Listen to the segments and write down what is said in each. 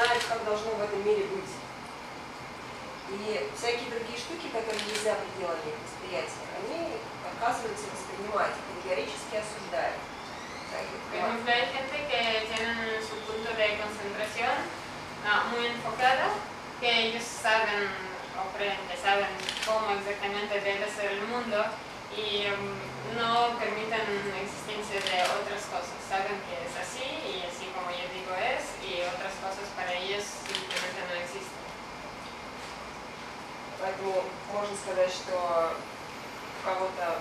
знает, как должно в этом мире быть. И всякие другие штуки, которые нельзя пределами восприятия, они отказываются воспринимать, категорически осуждают. Por ejemplo, hay gente que tienen su punto de concentración muy enfocado, que ellos saben o creen que saben cómo exactamente debe ser el mundo y no permiten la existencia de otras cosas. Saben que es así y así como yo digo es, y otras cosas para ellos simplemente no existen. Поэтому можно сказать, что у кого-то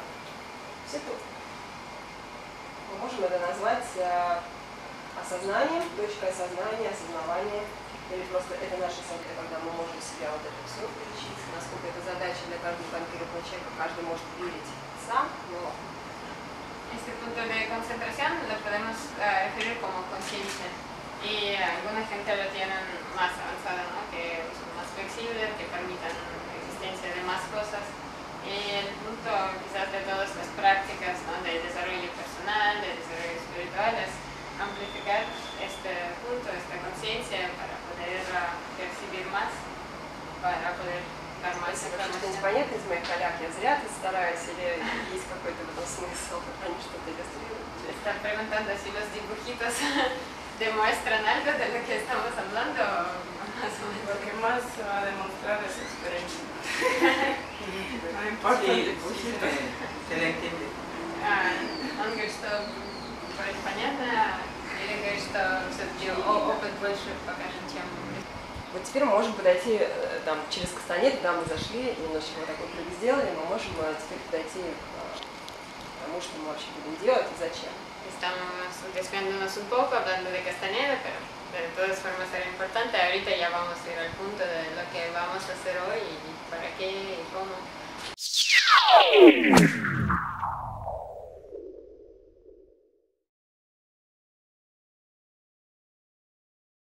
мы можем это назвать осознанием, точкой осознания, осознавания, или просто это наша задача, когда мы можем себя вот это все включить, насколько это задача для каждого конкретного человека, каждый может верить сам, но... Este punto de concentración lo podemos referir como conciencia y alguna gente lo tienen más avanzado, ¿no? Que son más flexibles, que permitan la existencia de más cosas. Y el punto quizás de todas las prácticas, ¿no? De desarrollo personal, de desarrollo espiritual, es amplificar este punto, esta conciencia para poder percibir más, para poder dar más información. Что-нибудь понятно из моих коллег? Я зря тут стараюсь или есть какой-то в этом смысл? Они что-то иллюстрируют? Están preguntando si los dibujitos demuestran algo de lo que estamos hablando, más o menos. Lo que más se va a demostrar es experiencia. No importa el dibujito. Se le entiende. Он говорит, что понятно, или говорит, что все-таки опыт больше покажет, чем... Вот теперь мы можем подойти там, через кастанет, да, мы зашли, немножечко вот такой круг сделали, мы можем теперь подойти к тому, что мы вообще будем делать и зачем. Estamos desviándonos un poco, hablando de Castañeda, pero de todas formas era importante. Ahorita ya vamos a ir al punto de lo que vamos a hacer hoy y para qué y cómo.